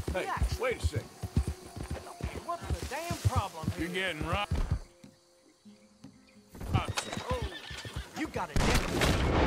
Hey, Relax. wait a second. What's the damn problem here? You're getting robbed. Oh, you got a deputy.